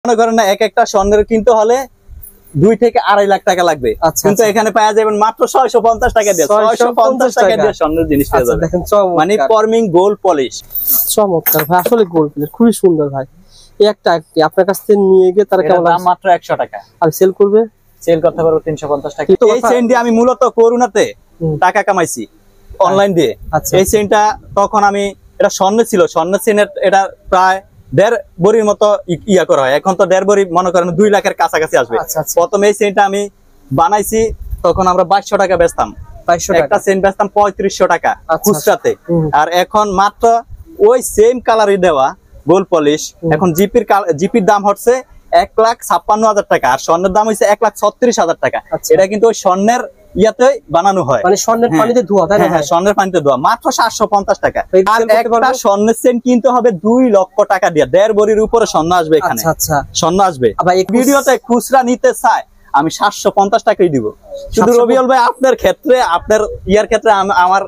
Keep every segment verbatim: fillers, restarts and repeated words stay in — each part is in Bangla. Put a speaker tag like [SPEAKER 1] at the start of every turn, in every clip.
[SPEAKER 1] মনে করেন না এক একটা স্বর্ণের কিনতে হলে দুই থেকে আড়াই লাখ টাকা লাগবে, কিন্তু এখানে পাওয়া যাবেন মাত্র ছয়শো পঞ্চাশ টাকা দিয়ে ছয়শো পঞ্চাশ টাকা দিয়ে স্বর্ণের জিনিস পেয়ে যাবেন।
[SPEAKER 2] দেখেন
[SPEAKER 1] মানে ফর্মিং গোল্ড পলিশ,
[SPEAKER 2] চমৎকার ভাই, আসলে গোল্ড পলিশ খুবই সুন্দর ভাই। এই একটা আপনার কাছ থেকে নিয়ে গিয়ে তার কেমন
[SPEAKER 1] দাম মাত্র একশো টাকা,
[SPEAKER 2] আর সেল করবে
[SPEAKER 1] সেল করতে পারবো তিনশো পঞ্চাশ টাকা। এই চেইন দিয়ে আমি মূলত করোনাতে টাকা কামাইছি অনলাইন দিয়ে। এই চেইনটা তখন আমি, এটা স্বর্ণ ছিল, স্বর্ণ চেইনের এটা প্রায় দেড় বড়ির মতো ইয়া করা হয়, এখন তো দেড় বড়ি মনে করেন দুই লাখের কাছাকাছি আসবে। প্রথম এই চেইনটা আমি বানাইছি তখন আমরা বাইশশো টাকা বেচতাম, একটা চেইন বেচতাম পঁয়ত্রিশশো টাকা খুচরাতে। আর এখন মাত্র ওই সেম কালারই দেওয়া গোল্ড পলিশ এখন জিপির জিপির দাম হচ্ছে এক লাখ ছাপ্পান্ন হাজার টাকা, আর স্বর্ণের দাম হচ্ছে এক লাখ ছত্রিশ হাজার টাকা। এটা কিন্তু ওই স্বর্ণের ইয়াতে বানানো হয়,
[SPEAKER 2] মানে স্বর্ণের পানিতে ধোয়া, তাই না?
[SPEAKER 1] হ্যাঁ, স্বর্ণের পানিতে ধোয়া, মাত্র সাতশো পঞ্চাশ টাকা। আর একটা স্বর্ণের চেইন কিনতে হবে দুই লক্ষ টাকা দিয়ে, দেড় বড়ির উপরে স্বর্ণ আসবে এখানে। আচ্ছা, স্বর্ণ আসবে। ভিডিওতে খুচরা নিতে চায় আমি সাতশো পঞ্চাশ টাকাই দিব। শুধু রবিউল ভাই আপনার ক্ষেত্রে, আপনার ইয়ার ক্ষেত্রে আমার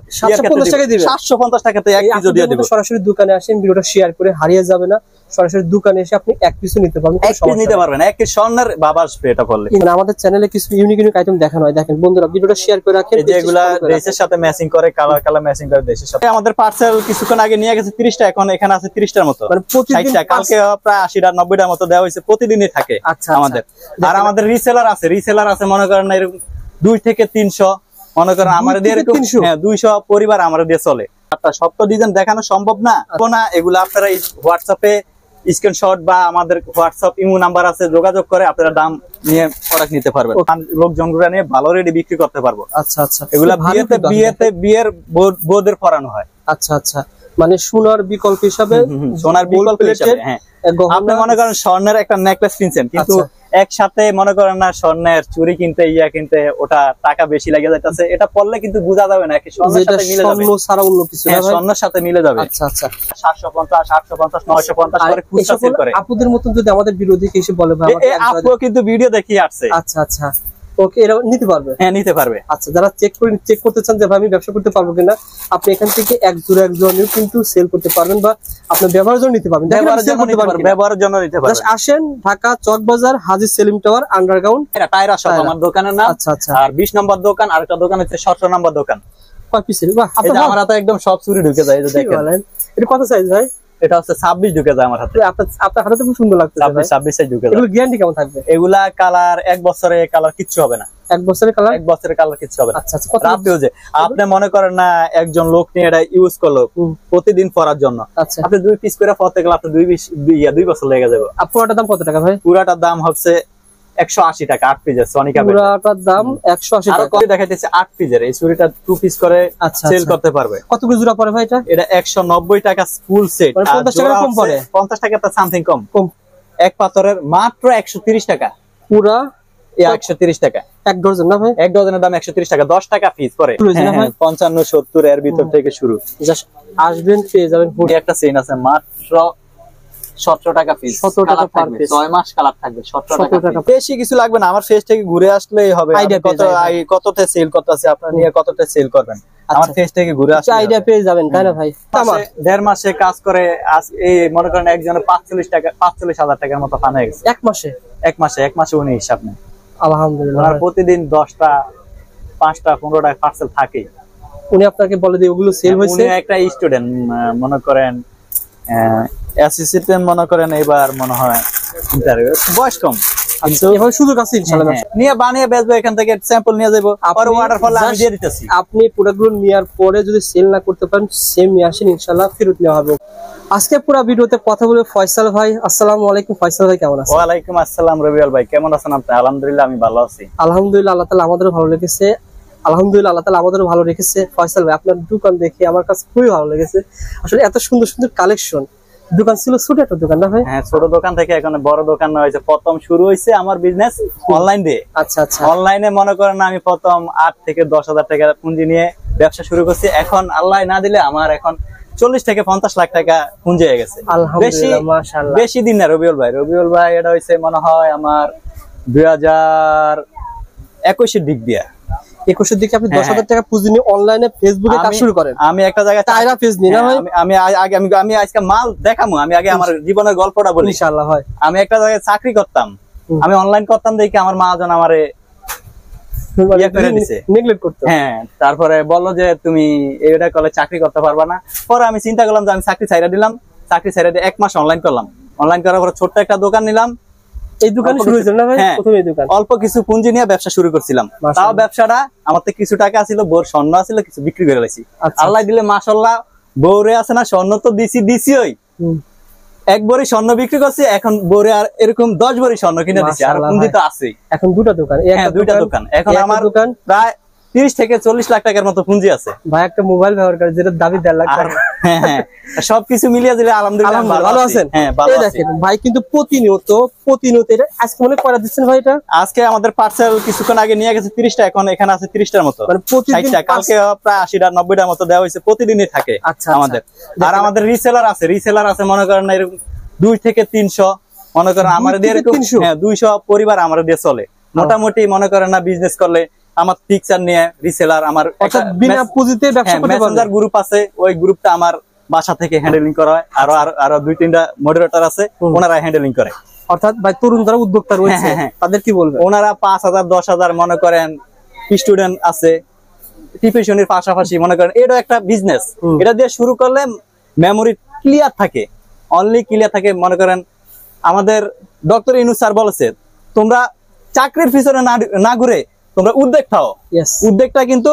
[SPEAKER 1] সাতশো পঞ্চাশ টাকাতে এক পিস দিয়ে দিব।
[SPEAKER 2] সরাসরি দোকানে আসেন, ভিডিওটা শেয়ার করে হারিয়ে যাবে না। সরাসরি দোকানে এসে আপনি এক পিসও নিতে পারবেন,
[SPEAKER 1] এক পিস নিতে পারবেন, এক পিস স্বর্ণের বাবা আসবে এটা বললে।
[SPEAKER 2] আমাদের চ্যানেলে কিছু ইউনিক ইউনিক আইটেম দেখানো হয়, দেখেন বন্ধুরা ভিডিওটা শেয়ার করে রাখেন।
[SPEAKER 1] যেগুলা ড্রেসের সাথে ম্যাচিং করে, কালার কালার ম্যাচিং করে ড্রেসের সাথে। আমাদের পার্সেল কিছুক্ষণ আগে নিয়ে গেছে ত্রিশটা, এখন এখানে আছে ত্রিশটার মতো, মানে প্রতিদিন। কালকে প্রায় আশিটা নব্বইটার মতো দেওয়া হয়েছে, প্রতিদিনই থাকে আমাদের। আর আমাদের রিসেলার আছে, রিসেলার আছে মনে করেন না এরকম দুই থেকে তিনশো, মনে করেন আমার দিয়ে হ্যাঁ দুইশো পরিবার আমার দিয়ে চলে। সব তো ডিজাইন দেখানো সম্ভব না, না এগুলো আপনারা হোয়াটসঅ্যাপে স্ক্রিনশট বা আমাদের হোয়াটসঅ্যাপ ইমো নাম্বার আছে, যোগাযোগ করে আপনারা দাম নিয়ে প্রোডাক্ট নিতে পারবেন। লোকজনগুলো নিয়ে ভালো রেডি বিক্রি করতে পারবো।
[SPEAKER 2] আচ্ছা আচ্ছা,
[SPEAKER 1] এগুলা বিয়েতে বিয়েতে বিয়ের বোদের পরানো হয়।
[SPEAKER 2] আচ্ছা আচ্ছা, মানে সোনার বিকল্প হিসাবে,
[SPEAKER 1] সোনার বিকল্প হিসাবে। হ্যাঁ, আপনি মনে করেন স্বর্ণের একটা নেকলেস কিনছেন, কিন্তু একসাথে মনে করেন না স্বর্ণের চুরি কিনতে ইয়া কিনতে ওটা টাকা বেশি লাগে যাইতেছে, এটা পড়লে কিন্তু বোঝা যাবে না স্বর্ণের সাথে মিলে যাবে, স্বর্ণ ছাড়া অন্য কিছু না, স্বর্ণের সাথে মিলে যাবে। আচ্ছা আচ্ছা, সাতশো পঞ্চাশ, আটশো পঞ্চাশ, নয়শো পঞ্চাশ করে খুচরা সেল করে। আপুদের মতন যদি আমাদের ভিডিও দেখে এসে বলে ভাই আমাকে, আপু কিন্তু ভিডিও দেখিয়ে আসছে।
[SPEAKER 2] আচ্ছা আচ্ছা, ওকে, এরা নিতে পারবে?
[SPEAKER 1] হ্যাঁ, নিতে পারবে।
[SPEAKER 2] আচ্ছা, যারা চেক করে চেক করতে চান যে ভাই আমি ব্যবসা করতে পারবো কিনা, আপনি এখান থেকে এক জোড়া এক জোড়া কিন্তু সেল করতে পারবেন, বা আপনি ব্যবহারের জন্য নিতে পারবেন, ব্যবহারের জন্য নিতে পারবেন, ব্যবহারের জন্য নিতে পারবেন। জাস্ট আসেন ঢাকা চকবাজার হাজী সেলিম টাওয়ার আন্ডারগ্রাউন্ড,
[SPEAKER 1] এটা টায়রা শপ আমার দোকানের নাম।
[SPEAKER 2] আচ্ছা আচ্ছা,
[SPEAKER 1] আর বিশ নম্বর দোকান, আরেকটা দোকান হচ্ছে সতেরো নম্বর দোকান।
[SPEAKER 2] কয় পিসের? বাহ,
[SPEAKER 1] আমার হাতে একদম সব চুরি ঢুকে যায়, এই যে দেখেন।
[SPEAKER 2] এটা কত সাইজ ভাই?
[SPEAKER 1] এটা হচ্ছে ছাব্বিশ ঢুকে যায় আমার হাতে।
[SPEAKER 2] আপনার আপনার হাতে তো খুব সুন্দর লাগছে,
[SPEAKER 1] ছাব্বিশ ছাব্বিশ সাইজ ঢুকে যায়।
[SPEAKER 2] এগুলো গ্যারান্টি কেমন থাকবে?
[SPEAKER 1] এগুলা কালার এক বছরে কালার কিচ্ছু হবে না,
[SPEAKER 2] এক বছরের কালার,
[SPEAKER 1] এক বছরের কালার কিচ্ছু হবে না।
[SPEAKER 2] আচ্ছা আচ্ছা,
[SPEAKER 1] আপনি মনে করেন না একজন লোক নিয়ে এটা ইউজ করলো প্রতিদিন পরার জন্য,
[SPEAKER 2] আচ্ছা,
[SPEAKER 1] আপনি দুই পিস করে পরতে গেলে আপনার দুই পিস দুই বছর লেগে যাবে।
[SPEAKER 2] আর পুরাটার দাম কত টাকা ভাই?
[SPEAKER 1] পুরাটার দাম হচ্ছে একশো আশি টাকা, আট পিসের সোনিকা
[SPEAKER 2] পুরাটার দাম একশো আশি টাকা।
[SPEAKER 1] আর দেখাইতেছে আট পিসের, এই চুড়িটা টু পিস করে সেল করতে পারবে।
[SPEAKER 2] কত করে জোড়া পড়ে ভাই এটা?
[SPEAKER 1] এটা একশো নব্বই টাকা ফুল সেট,
[SPEAKER 2] পঞ্চাশ টাকা কম পড়ে,
[SPEAKER 1] পঞ্চাশ টাকা তো সামথিং কম কম। এক পাথরের মাত্র একশো তিরিশ টাকা,
[SPEAKER 2] পুরা
[SPEAKER 1] একশো তিরিশ টাকা
[SPEAKER 2] এক ডজন না ভাই?
[SPEAKER 1] এক ডজনের দাম একশো তিরিশ টাকা, দশ টাকা পিস পরে। পঞ্চান্ন সত্তর এর ভিতর থেকে শুরু,
[SPEAKER 2] আসবেন পেয়ে যাবেন।
[SPEAKER 1] একটা চেইন আছে মাত্র সতেরো টাকা পিস, সতেরো টাকা পার পিস, ছয় মাস কালার থাকবে, সতেরো টাকা। বেশি কিছু লাগবে না, আমার ফেস থেকে ঘুরে আসলেই হবে। কত কততে সেল করতেছে আপনারা, নিয়ে কততে সেল করবেন, আমার ফেস থেকে ঘুরে আসলে
[SPEAKER 2] আইডিয়া পেয়ে যাবেন, তাই না ভাই?
[SPEAKER 1] দেড় মাসে কাজ করে এই মনে করেন একজনের পাঁচচল্লিশ টাকা পাঁচচল্লিশ হাজার টাকার মতো ফান হয়ে গেছে এক মাসে। এক মাসে এক মাসে উনি হিসাব নেই,
[SPEAKER 2] আলহামদুলিল্লাহ।
[SPEAKER 1] প্রতিদিন দশটা পাঁচটা পনেরোটা পার্সেল থাকে।
[SPEAKER 2] উনি আপনাকে বলে দিয়ে ওগুলো সেল হয়েছে।
[SPEAKER 1] উনি একটা স্টুডেন্ট মনে করেন, অ্যাসিস্ট্যান্ট মনে করেন, এবার মনে হয় বয়স কম,
[SPEAKER 2] সুযোগ আছে ইনশাআল্লাহ।
[SPEAKER 1] নিয়ে বানিয়ে বেচবো, এখান থেকে স্যাম্পল নিয়ে যাবো, আর অর্ডার ফলে আমি দিয়ে দিতেছি।
[SPEAKER 2] আপনি প্রোডাক্টগুলো নেওয়ার পরে যদি সেল না করতে পারেন, সেম নিয়ে আসেন, ইনশাআল্লাহ ফেরত নেওয়া হবে। আজকে পুরো ভিডিওতে কথা বলে ফয়সাল ভাই, আসসালামু আলাইকুম। ফয়সাল ভাই কেমন আছেন?
[SPEAKER 1] ওয়ালাইকুম আসসালাম রবিউল ভাই, কেমন আছেন আপনি? আলহামদুলিল্লাহ আমি ভালো আছি।
[SPEAKER 2] আলহামদুলিল্লাহ, আল্লাহ তাআলা আমাদেরও ভালো লেগেছে। আলহামদুলিল্লাহ, আল্লাহ তাআলা আমাদেরও ভালো রেখেছে। ফয়সাল ভাই, আপনার দোকান দেখে আমার কাছে খুবই ভালো লেগেছে, আসলে এত সুন্দর সুন্দর কালেকশন। দোকান ছিল ছোট একটা দোকান না ভাই?
[SPEAKER 1] হ্যাঁ, ছোট দোকান থেকে এখন বড় দোকান হয়েছে। প্রথম শুরু হয়েছে আমার বিজনেস অনলাইন দিয়ে।
[SPEAKER 2] আচ্ছা আচ্ছা,
[SPEAKER 1] অনলাইনে মনে করেন আমি প্রথম আট থেকে দশ হাজার টাকা পুঁজি নিয়ে ব্যবসা শুরু করছি। এখন আল্লাহ না দিলে আমার এখন চল্লিশ থেকে পঞ্চাশ লাখ টাকা পুঁজি হয়ে গেছে। বেশি বেশি দিন না রবিউল ভাই। রবিউল ভাই এটা হয়েছে মনে হয় আমার দুই হাজার একুশের দিক দিয়ে।
[SPEAKER 2] একুশের দিকে আপনি দশ হাজার টাকা পুঁজি নিয়ে অনলাইনে ফেসবুকে কাজ শুরু করেন।
[SPEAKER 1] আমি একটা জায়গায়
[SPEAKER 2] টায়রা পেজ নিয়ে না ভাই,
[SPEAKER 1] আমি আগে আমি আমি আজকে মাল দেখামু, আমি আগে আমার জীবনের গল্পটা বলি
[SPEAKER 2] ইনশাআল্লাহ। হয়
[SPEAKER 1] আমি একটা জায়গায় চাকরি করতাম, আমি অনলাইন করতাম দেখি আমার মহাজন আমারে ইয়া করে দিছে,
[SPEAKER 2] নেগলেক্ট করতে।
[SPEAKER 1] হ্যাঁ, তারপরে বললো যে তুমি এটা করলে চাকরি করতে পারবা না। পরে আমি চিন্তা করলাম যে আমি চাকরি ছাইরা দিলাম, চাকরি ছাইরা দিয়ে এক মাস অনলাইন করলাম। অনলাইন করার পরে ছোট্ট একটা দোকান নিলাম।
[SPEAKER 2] এই দোকানে শুরু হয়েছিল না ভাই? প্রথমে এই দোকান
[SPEAKER 1] অল্প কিছু পুঁজি নিয়ে ব্যবসা শুরু করছিলাম। তাও ব্যবসাটা আমার থেকে কিছু টাকা ছিল, বোর স্বর্ণ আছিল, কিছু বিক্রি করে লাইছি। আল্লাহ দিলে মাশাআল্লাহ, বউরে আছে না, স্বর্ণ তো দিছি দিছি ওই এক ভরি স্বর্ণ বিক্রি করছি, এখন বউরে আর এরকম দশ ভরি স্বর্ণ কিনে দিছি, আর পুঁজি তো আছে।
[SPEAKER 2] এখন দুটো দোকান,
[SPEAKER 1] হ্যাঁ দুইটা দোকান। এখন আমার দোকান প্রায় তিরিশ থেকে চল্লিশ লাখ টাকার মতো পুঁজি আছে
[SPEAKER 2] ভাই। একটা মোবাইল ব্যবহার করে যেটা দাবি দেড় লাখ টাকা।
[SPEAKER 1] হ্যাঁ হ্যাঁ, সবকিছু মিলিয়ে দিলে আলহামদুলিল্লাহ ভালো আছেন। হ্যাঁ ভালো আছি।
[SPEAKER 2] দেখেন ভাই কিন্তু প্রতিনিয়ত প্রতিনিয়ত এটা আজকে মনে করা দিচ্ছেন ভাই। এটা
[SPEAKER 1] আজকে আমাদের পার্সেল কিছুক্ষণ আগে নিয়ে গেছে তিরিশটা, এখন এখানে আছে তিরিশটার মতো, মানে প্রতিদিন। কালকে প্রায় আশিটা নব্বইটার মতো দেওয়া হয়েছে, প্রতিদিনই থাকে আমাদের। আর আমাদের রিসেলার আছে, রিসেলার আছে মনে করেন না এরকম দুই থেকে তিনশো, মনে করেন আমার দিয়ে এরকম হ্যাঁ দুইশো পরিবার আমার দিয়ে চলে মোটামুটি। মনে করেন না বিজনেস করলে আমার পিকচার নিয়ে রিসেলার, আমার
[SPEAKER 2] বিনা পুঁজিতে ব্যবসা করতে পারবেন।
[SPEAKER 1] মেসেঞ্জার গ্রুপ আছে, ওই গ্রুপটা আমার বাসা থেকে হ্যান্ডেলিং করা হয়। আরো আরো দুই তিনটা মডারেটর আছে, ওনারা হ্যান্ডেলিং করে।
[SPEAKER 2] অর্থাৎ ভাই তরুণ যারা উদ্যোক্তা রয়েছে তাদের কি বলবেন?
[SPEAKER 1] ওনারা পাঁচ হাজার দশ হাজার মনে করেন স্টুডেন্ট আছে, টিউশনের পাশাপাশি মনে করেন এটা একটা বিজনেস। এটা দিয়ে শুরু করলে মেমোরি ক্লিয়ার থাকে, অনলি ক্লিয়ার থাকে। মনে করেন আমাদের ডক্টর ইউনূস স্যার বলেছে, তোমরা চাকরির পিছনে না ঘুরে তোমরা উদ্যোগ থাও। উদ্যোগটা কিন্তু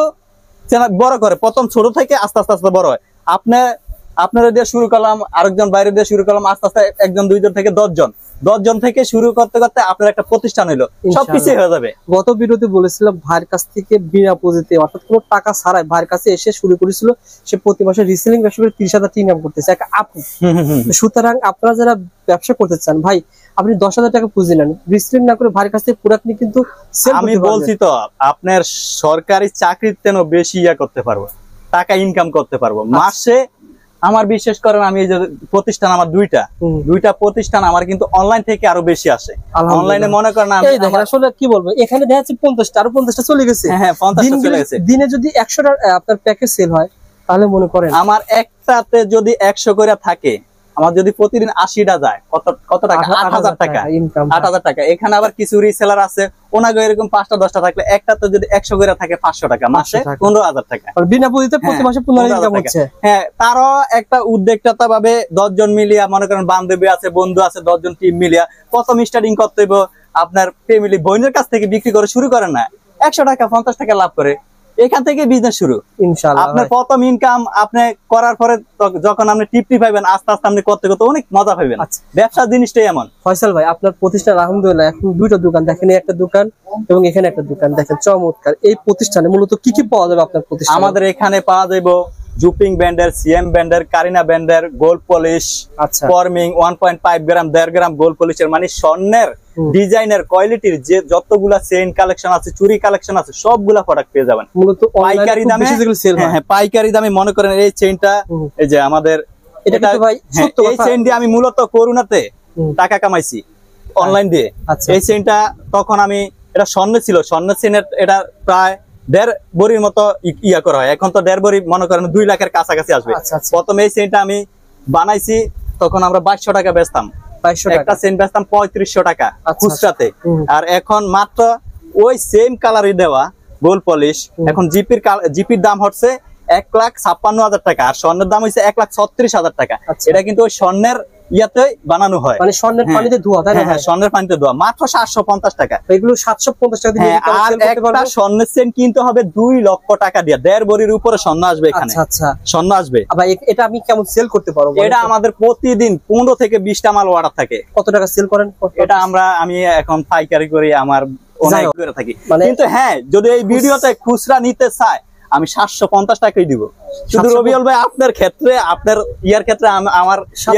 [SPEAKER 1] বড় করে, প্রথম ছোট থেকে আস্তে আস্তে আস্তে বড় হয়। আপনি আপনারা দিয়ে শুরু করলাম, আরেকজন বাইরে দিয়ে শুরু করলাম, আস্তে আস্তে একজন দুইজন থেকে দশজন, দশজন থেকে শুরু করতে করতে আপনার একটা প্রতিষ্ঠান হইলো, সবকিছু হয়ে যাবে।
[SPEAKER 2] গত ভিডিওতে বলেছিলাম ভাইয়ের কাছ থেকে বিনা পুঁজিতে অর্থাৎ কোনো টাকা ছাড়াই ভাইয়ের কাছে এসে শুরু করেছিল। সে প্রতি মাসে রিসেলিং ব্যবসা করে তিরিশ হাজার ইনকাম করতেছে একটা আপু। সুতরাং আপনারা যারা ব্যবসা করতে চান ভাই, আপনি দশ হাজার টাকা পুঁজি নেন, রিসেলিং না করে ভাইয়ের কাছ থেকে পুরো আপনি কিন্তু
[SPEAKER 1] আমি বলছি তো আপনার সরকারি চাকরির তেন বেশি ইয়া করতে পারবো, টাকা ইনকাম করতে পারবো মাসে। আমার বিশ্বাস করেন আমি এই যে প্রতিষ্ঠান আমার দুইটা দুইটা প্রতিষ্ঠান আমার কিন্তু অনলাইন থেকে আরো বেশি আসে। অনলাইনে মনে করেন আমি
[SPEAKER 2] আসলে কি বলবো, এখানে দেখা যাচ্ছে পঞ্চাশটা আরো পঞ্চাশটা চলে গেছে।
[SPEAKER 1] হ্যাঁ পঞ্চাশটা চলে গেছে।
[SPEAKER 2] দিনে যদি একশোটা আপনার প্যাকেজ সেল হয় তাহলে মনে করেন
[SPEAKER 1] আমার একটাতে যদি একশো করে থাকে, আমার যদি প্রতিদিন আশিটা যায় কত কত টাকা? আট হাজার টাকা ইনকাম, আট হাজার টাকা। এখানে আবার কিছু রিসেলার আছে, ওনাকে এরকম পাঁচটা দশটা থাকলে একটাতে যদি একশো করে থাকে পাঁচশো টাকা, মাসে পনেরো হাজার টাকা
[SPEAKER 2] বিনা পুঁজিতে প্রতি মাসে পনেরো ইনকাম হচ্ছে।
[SPEAKER 1] হ্যাঁ, তারও একটা উদ্যোক্তা ভাবে দশজন মিলিয়া মনে করেন বান্ধবী আছে, বন্ধু আছে, দশজন টিম মিলিয়া প্রথম স্টার্টিং করতে হইব। আপনার ফ্যামিলি বোনের কাছ থেকে বিক্রি করে শুরু করেন না, একশো টাকা পঞ্চাশ টাকা লাভ করে এখান থেকে বিজনেস শুরু।
[SPEAKER 2] ইনশাআল্লাহ
[SPEAKER 1] আপনার প্রথম ইনকাম আপনি করার পরে যখন আপনি টিপটি পাইবেন, আস্তে আস্তে আপনি করতে করতে অনেক মজা পাইবেন। ব্যবসা জিনিসটাই এমন।
[SPEAKER 2] ফয়সাল ভাই, আপনার প্রতিষ্ঠান আলহামদুলিল্লাহ এখন দুইটা দোকান দেখেন, একটা দোকান এবং এখানে একটা দোকান দেখেন, চমৎকার। এই প্রতিষ্ঠানে মূলত কি কি পাওয়া যাবে আপনার প্রতিষ্ঠানে?
[SPEAKER 1] আমাদের এখানে পাওয়া যাবে জুপিং ব্যান্ডের, সিএম ব্যান্ডের, কারিনা ব্যান্ডের, গোল্ড পলিশ,
[SPEAKER 2] আচ্ছা
[SPEAKER 1] forming one point five gram দেড় গ্রাম গোল্ড পলিশের, মানে স্বর্ণের ডিজাইনের কোয়ালিটির যে যতগুলা চেইন কালেকশন আছে, চুরি কালেকশন আছে, সবগুলা প্রোডাক্ট পেয়ে যাবেন
[SPEAKER 2] মূলত
[SPEAKER 1] পাইকারি দামে। হ্যাঁ পাইকারি দামে। মনে করেন এই চেইনটা, এই যে আমাদের
[SPEAKER 2] এটা ভাই সত্য কথা,
[SPEAKER 1] এই চেইন দিয়ে আমি মূলত করোনাতে টাকা কামাইছি অনলাইন দিয়ে। এই চেইনটা তখন আমি, এটা স্বর্ণ ছিল, স্বর্ণের চেইনের এটা প্রায় দেড় বড়ির মতো ইয়া করা হয়। এখন তো দেড় বড়ি মনে করেন দুই লাখের কাছাকাছি আসবে। প্রথমে এই চেইনটা আমি বানাইছি তখন আমরা বাইশশো টাকা বেচতাম, একটা চেইন বেচতাম পঁয়ত্রিশশো টাকা খুচরাতে। আর এখন মাত্র ওই সেম কালারই দেওয়া গোল্ড পলিশ এখন জিপির জিপির দাম হচ্ছে এক লাখ ছাপ্পান্ন হাজার টাকা, আর স্বর্ণের দাম হচ্ছে এক লাখ ছত্রিশ হাজার টাকা। এটা কিন্তু ওই স্বর্ণের ইয়াতে বানানো হয়,
[SPEAKER 2] মানে স্বর্ণের পানিতে ধোয়া, তাই না?
[SPEAKER 1] হ্যাঁ স্বর্ণের পানিতে ধোয়া, মাত্র সাতশো পঞ্চাশ টাকা।
[SPEAKER 2] এগুলো সাতশো পঞ্চাশ টাকা দিয়ে
[SPEAKER 1] আর একটা স্বর্ণের চেইন কিনতে হবে দুই লক্ষ টাকা দিয়ে, দেড় বড়ির উপরে স্বর্ণ আসবে এখানে।
[SPEAKER 2] আচ্ছা
[SPEAKER 1] স্বর্ণ আসবে।
[SPEAKER 2] আবার এটা আমি কেমন সেল করতে পারবো?
[SPEAKER 1] এটা আমাদের প্রতিদিন পনেরো থেকে বিশটা মাল অর্ডার থাকে।
[SPEAKER 2] কত টাকা সেল করেন? এটা
[SPEAKER 1] আমরা আমি এখন পাইকারি করি, আমার অনেক করে থাকি। কিন্তু হ্যাঁ, যদি এই ভিডিওতে খুচরা নিতে চায় আমি সাতশো পঞ্চাশ টাকাই দিব। শুধু রবিউল ভাই আপনার ক্ষেত্রে, আপনার ইয়ার ক্ষেত্রে আমার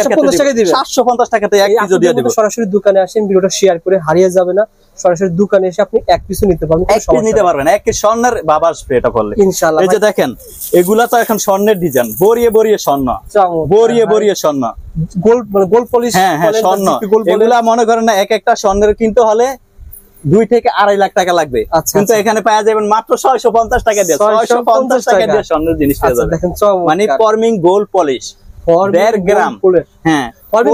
[SPEAKER 1] সাতশো পঞ্চাশ টাকাতে এক পিস দিয়ে দিব।
[SPEAKER 2] সরাসরি দোকানে আসেন, ভিডিওটা শেয়ার করে হারিয়ে যাবে না। সরাসরি দোকানে এসে আপনি এক পিস নিতে পারবেন,
[SPEAKER 1] এক পিস নিতে পারবেন, এক পিস স্বর্ণের বাবা আসবে এটা করলে ইনশাআল্লাহ। এই যে দেখেন এগুলা তো এখন স্বর্ণের ডিজাইন, বরিয়ে বরিয়ে স্বর্ণ, বরিয়ে বরিয়ে স্বর্ণ,
[SPEAKER 2] গোল্ড মানে গোল্ড পলিশ।
[SPEAKER 1] হ্যাঁ হ্যাঁ স্বর্ণ। এগুলা মনে করেন না এক একটা স্বর্ণের কিনতে হলে দুই থেকে আড়াই লাখ টাকা লাগবে, কিন্তু এখানে পাওয়া যাবেন মাত্র ছয়শো পঞ্চাশ টাকা দিয়ে। ছয়শো পঞ্চাশ টাকা দিয়ে স্বর্ণের জিনিস পেয়ে যাবেন। মানে ফর্মিং গোল্ড পলিশ দেড় গ্রাম। হ্যাঁ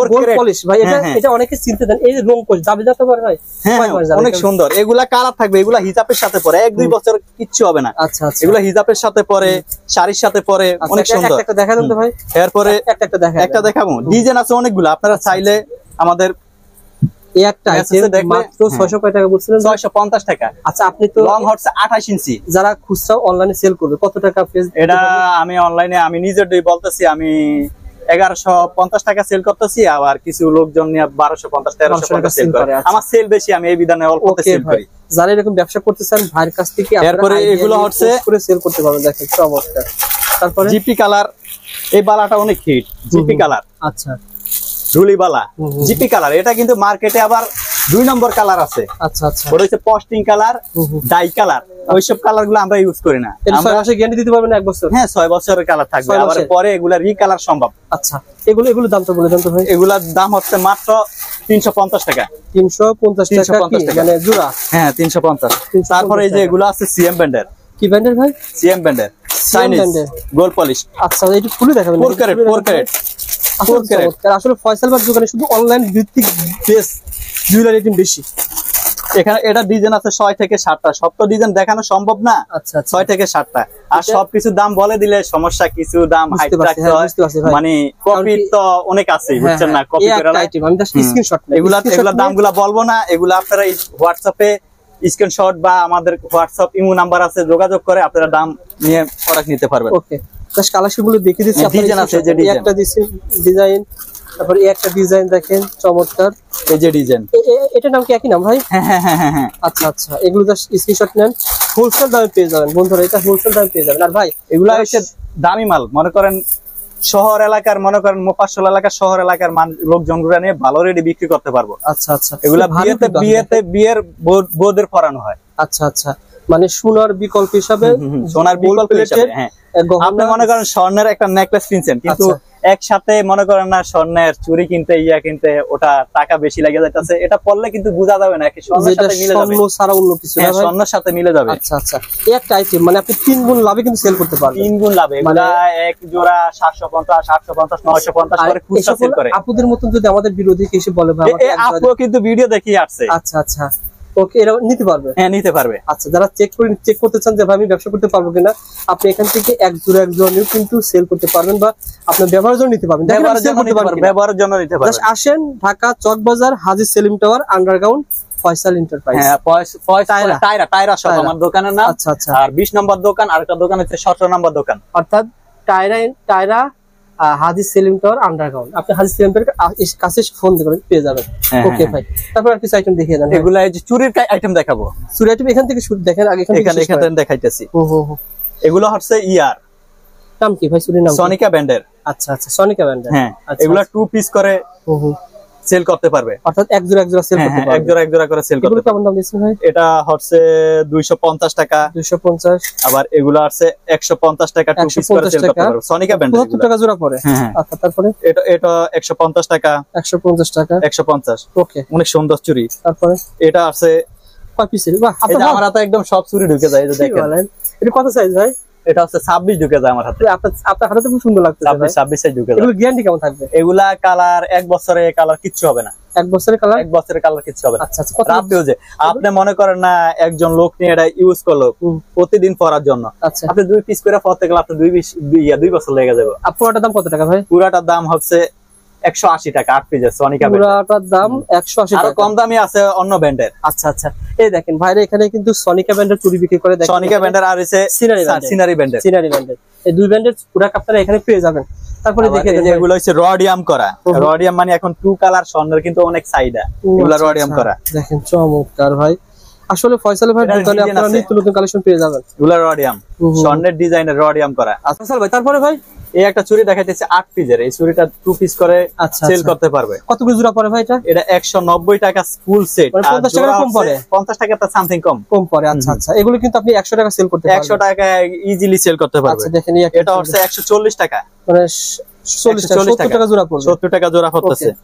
[SPEAKER 1] অনেক সুন্দর। এগুলা কালার থাকবে, এগুলা হিজাবের সাথে পরে এক দুই বছর কিচ্ছু হবে না। আচ্ছা এগুলা হিজাবের সাথে পরে, শাড়ির সাথে পরে, অনেক সুন্দর। দেখা দেন তো ভাই, এরপরে একটা দেখাবো। ডিজাইন আছে অনেকগুলো, আপনারা চাইলে আমাদের
[SPEAKER 2] যারা খুচরা অনলাইনে সেল করবে কত টাকা?
[SPEAKER 1] এটা আমি অনলাইনে আমি নিজের বলতেছি, আমি এগারোশো পঞ্চাশ টাকা সেল করতেছি, আবার কিছু লোকজন নিয়ে বারোশো পঞ্চাশ তেরোশো টাকা সেল করে। আমার সেল বেশি, আমি এই বিধানে অল্প সেল করি।
[SPEAKER 2] যারা এরকম ব্যবসা করতে চান ভাইয়ের কাছ থেকে
[SPEAKER 1] এরপরে এগুলো হচ্ছে
[SPEAKER 2] করে সেল করতে পারবেন। দেখেন চমৎকার।
[SPEAKER 1] তারপরে জিপি কালার, এই বালাটা অনেক হিট। জিপি কালার,
[SPEAKER 2] আচ্ছা
[SPEAKER 1] রুলি বালা জিপি কালার। এটা কিন্তু মার্কেটে আবার দুই নম্বর কালার আছে।
[SPEAKER 2] আচ্ছা আচ্ছা,
[SPEAKER 1] ওটা হচ্ছে পোস্টিং কালার, ডাই কালার। ওইসব কালার গুলো আমরা ইউজ করি না।
[SPEAKER 2] ছয় মাসের গ্যারান্টি দিতে পারবেন? এক বছর।
[SPEAKER 1] হ্যাঁ ছয় বছরের কালার থাকবে, আবার পরে এগুলা রিকালার সম্ভব।
[SPEAKER 2] আচ্ছা এগুলো এগুলোর দাম তো বলে দেন তো ভাই।
[SPEAKER 1] এগুলার দাম হচ্ছে মাত্র তিনশো পঞ্চাশ টাকা।
[SPEAKER 2] তিনশো পঞ্চাশ টাকা মানে জোড়া?
[SPEAKER 1] হ্যাঁ তিনশো পঞ্চাশ। তারপরে এই যে এগুলো আছে সিএম ব্র্যান্ডের।
[SPEAKER 2] কি ব্র্যান্ডের ভাই? সিএম
[SPEAKER 1] ব্র্যান্ডের চাইনিজ গোল্ড পলিশ।
[SPEAKER 2] আচ্ছা এটা খুলে দেখাবেন?
[SPEAKER 1] ফোর ক্যারেট ফোর ক্যারেট
[SPEAKER 2] আসলে ফয়সাল ভাইয়ের দোকানে শুধু অনলাইন ভিত্তিক বেস জুয়েলারি আইটেম বেশি।
[SPEAKER 1] এখানে এটা ডিজাইন আছে ছয় থেকে সাতটা। সব তো ডিজাইন দেখানো সম্ভব না। আচ্ছা ছয় থেকে সাতটা। আর সবকিছু দাম বলে দিলে সমস্যা, কিছু দাম হাইট রাখতে হয়। মানে কপি তো অনেক আছে, বুঝছেন না? কপি করে
[SPEAKER 2] আমি জাস্ট স্ক্রিনশট,
[SPEAKER 1] এগুলা এগুলা দামগুলা বলবো না। এগুলা আপনারা হোয়াটসঅ্যাপে স্ক্রিনশট বা আমাদের হোয়াটসঅ্যাপ ইমো নাম্বার আছে, যোগাযোগ করে আপনারা দাম নিয়ে প্রোডাক্ট নিতে পারবেন।
[SPEAKER 2] ওকে জাস্ট কালেকশন গুলো দেখিয়ে দিচ্ছি।
[SPEAKER 1] ডিজাইন আছে, যে ডিজাইন
[SPEAKER 2] একটা ডিজাইন, তারপরে একটা ডিজাইন দেখেন চমৎকার।
[SPEAKER 1] এই যে ডিজাইন,
[SPEAKER 2] এটার নাম কি একই নাম ভাই?
[SPEAKER 1] হ্যাঁ হ্যাঁ হ্যাঁ হ্যাঁ।
[SPEAKER 2] আচ্ছা আচ্ছা, এগুলো জাস্ট স্ক্রিনশট নেন, হোলসেল দামে পেয়ে যাবেন বন্ধুরা। এটা হোলসেল দামে পেয়ে যাবেন। আর ভাই
[SPEAKER 1] এগুলা হচ্ছে দামি মাল। মনে করেন শহর এলাকার, মনে করেন মোফাসল এলাকার, শহর এলাকার লোকজন গুলা নিয়ে ভালো রেডি বিক্রি করতে পারবো।
[SPEAKER 2] আচ্ছা আচ্ছা,
[SPEAKER 1] এগুলা বিয়েতে বিয়েতে বিয়ের বোদের পরানো হয়।
[SPEAKER 2] আচ্ছা আচ্ছা, মানে সোনার বিকল্প হিসাবে,
[SPEAKER 1] সোনার বিকল্প হিসাবে। হ্যাঁ আপনি মনে করেন স্বর্ণের একটা নেকলেস কিনছেন, কিন্তু একসাথে মনে করেন না স্বর্ণের চুরি কিনতে ইয়া কিনতে ওটা টাকা বেশি লাগে যাইতেছে, এটা পড়লে কিন্তু বোঝা যাবে না কি স্বর্ণের সাথে মিলে যাবে,
[SPEAKER 2] স্বর্ণ ছাড়া অন্য কিছু না,
[SPEAKER 1] স্বর্ণের সাথে মিলে যাবে।
[SPEAKER 2] আচ্ছা আচ্ছা, এই একটা আইটেম মানে আপনি তিন গুণ লাভে কিন্তু সেল করতে পারবেন।
[SPEAKER 1] তিন গুণ লাভে, মানে এক জোড়া সাতশো পঞ্চাশ, আটশো পঞ্চাশ, নয়শো পঞ্চাশ করে খুচরা সেল করে।
[SPEAKER 2] আপুদের মতন যদি আমাদের বিরোধী এসে বলে ভাই আমাকে,
[SPEAKER 1] আপু কিন্তু ভিডিও দেখিয়ে আসছে।
[SPEAKER 2] আচ্ছা আচ্ছা, ওকে এরা নিতে পারবে?
[SPEAKER 1] হ্যাঁ নিতে পারবে।
[SPEAKER 2] আচ্ছা যারা চেক করে চেক করতে চান যে ভাই আমি ব্যবসা করতে পারবো কিনা, আপনি এখান থেকে এক জোড়া এক জোড়া নিয়ে কিন্তু সেল করতে পারবেন, বা আপনার ব্যবহারের জন্য নিতে পারবেন।
[SPEAKER 1] ব্যবহারের জন্য নিতে পারবেন, ব্যবহারের জন্য নিতে পারবেন।
[SPEAKER 2] আসেন Dhaka Chawkbazar Haji Selim tower underground Faisal enterprise.
[SPEAKER 1] হ্যাঁ টায়রা টায়রা শপ আমার দোকানের নাম।
[SPEAKER 2] আচ্ছা আচ্ছা,
[SPEAKER 1] আর বিশ নম্বর দোকান, আরেকটা দোকান হচ্ছে সতেরো নম্বর দোকান,
[SPEAKER 2] অর্থাৎ Tiara Tiara Haji Selim tower underground. আপনি হাজী সেলিম টাওয়ার কাছে ফোন দিবেন, পেয়ে যাবেন। ওকে ভাই, তারপর আর কিছু আইটেম দেখিয়ে দেন।
[SPEAKER 1] এগুলা এই যে চুরির আইটেম দেখাবো।
[SPEAKER 2] চুরি আইটেম এখান থেকে শুরু দেখেন, আগে
[SPEAKER 1] এখানে এখানে দেখাইতেছি। ও হো হো, এগুলো হচ্ছে ইয়ার
[SPEAKER 2] নাম কি ভাই? চুরির নাম
[SPEAKER 1] সনিকা ব্র্যান্ডের।
[SPEAKER 2] আচ্ছা আচ্ছা, সনিকা ব্র্যান্ডের।
[SPEAKER 1] হ্যাঁ এগুলা টু পিস করে ও হো সেল করতে পারবে,
[SPEAKER 2] অর্থাৎ এক জোড়া এক জোড়া সেল করতে পারবে।
[SPEAKER 1] এক জোড়া এক জোড়া করে সেল করতে পারবে।
[SPEAKER 2] কেমন দাম দিচ্ছেন ভাই?
[SPEAKER 1] এটা হচ্ছে দুইশো পঞ্চাশ টাকা।
[SPEAKER 2] দুইশো পঞ্চাশ।
[SPEAKER 1] আবার এগুলো আছে একশো পঞ্চাশ টাকা, টু পিস করে সেল করতে পারবে। সনিকা ব্র্যান্ডের
[SPEAKER 2] পঁচাত্তর টাকা জোড়া পড়ে।
[SPEAKER 1] হ্যাঁ
[SPEAKER 2] আচ্ছা, তারপরে
[SPEAKER 1] এটা এটা একশো পঞ্চাশ টাকা।
[SPEAKER 2] একশো পঞ্চাশ টাকা,
[SPEAKER 1] একশো পঞ্চাশ।
[SPEAKER 2] ওকে,
[SPEAKER 1] অনেক সুন্দর চুড়ি।
[SPEAKER 2] তারপরে এটা
[SPEAKER 1] আছে
[SPEAKER 2] কয় পিসের? বাহ,
[SPEAKER 1] আমার হাতে একদম সব চুড়ি ঢুকে যায়। এই যে দেখেন,
[SPEAKER 2] এটা কত সাইজ ভাই?
[SPEAKER 1] এটা হচ্ছে ছাব্বিশ ঢুকে যায় আমার হাতে।
[SPEAKER 2] আপনার আপনার হাতে তো খুব সুন্দর লাগছে।
[SPEAKER 1] ছাব্বিশ ছাব্বিশ সাইজ ঢুকে যায়।
[SPEAKER 2] এগুলো গ্যারান্টি কেমন থাকবে?
[SPEAKER 1] এগুলা কালার এক বছরে কালার কিচ্ছু হবে না।
[SPEAKER 2] এক বছরের কালার? এক
[SPEAKER 1] বছরের কালার কিচ্ছু হবে না।
[SPEAKER 2] আচ্ছা আচ্ছা,
[SPEAKER 1] রাতেও যে আপনি মনে করেন না একজন লোক নিয়ে এটা ইউজ করলো প্রতিদিন পরার জন্য,
[SPEAKER 2] আচ্ছা
[SPEAKER 1] আপনি দুই পিস করে পরতে গেলে আপনি দুই পিস দুই বছর লেগে যাবে।
[SPEAKER 2] আর পুরাটার দাম কত টাকা ভাই?
[SPEAKER 1] পুরাটার দাম হচ্ছে একশো আশি টাকা, আট পিসের সনিকা ব্র্যান্ডের।
[SPEAKER 2] পুরাটার দাম একশো আশি টাকা।
[SPEAKER 1] আর কম দামি আছে অন্য ব্র্যান্ডের।
[SPEAKER 2] আচ্ছা আচ্ছা, এই দেখেন ভাইরা এখানে কিন্তু সনিকা ব্র্যান্ডের চুড়ি বিক্রি করে। দেখেন
[SPEAKER 1] সনিকা ব্র্যান্ডের আর হচ্ছে সিনারি সিনারি ব্র্যান্ডের।
[SPEAKER 2] সিনারি ব্র্যান্ডের এই দুই ব্র্যান্ডের পুরা আপনারা এখানে পেয়ে যাবেন। তারপরে দেখেন
[SPEAKER 1] যে এগুলো হচ্ছে রডিয়াম করা। রডিয়াম মানে এখন টু কালার স্বর্ণের কিন্তু অনেক চাহিদা, এগুলো রডিয়াম করা।
[SPEAKER 2] দেখেন চমৎকার ভাই, আসলে ফয়সাল ভাই দোকানে আপনারা নিত্য নতুন কালেকশন পেয়ে যাবেন।
[SPEAKER 1] এগুলো রডিয়াম, স্বর্ণের ডিজাইনের রডিয়াম করা।
[SPEAKER 2] আচ্ছা ভাই, তারপরে ভাই
[SPEAKER 1] এই একটা চুড়ি দেখাইতেছে আট পিসের। এই চুড়িটা টু পিস করে সেল করতে পারবে।
[SPEAKER 2] কত করে জোড়া পড়ে ভাই এটা?
[SPEAKER 1] এটা একশো নব্বই টাকা ফুল সেট।
[SPEAKER 2] পঞ্চাশ টাকা কম পড়ে?
[SPEAKER 1] পঞ্চাশ টাকা তো সামথিং কম
[SPEAKER 2] কম পড়ে। আচ্ছা আচ্ছা, এগুলো কিন্তু আপনি একশো টাকা সেল করতে পারবেন।
[SPEAKER 1] একশো টাকা ইজিলি সেল করতে পারবে।
[SPEAKER 2] আচ্ছা দেখেন,
[SPEAKER 1] এটা হচ্ছে একশো চল্লিশ টাকা,
[SPEAKER 2] মানে চল্লিশ টাকা, সত্তর টাকা জোড়া পড়বে।
[SPEAKER 1] সত্তর টাকা জোড়া হচ্ছে।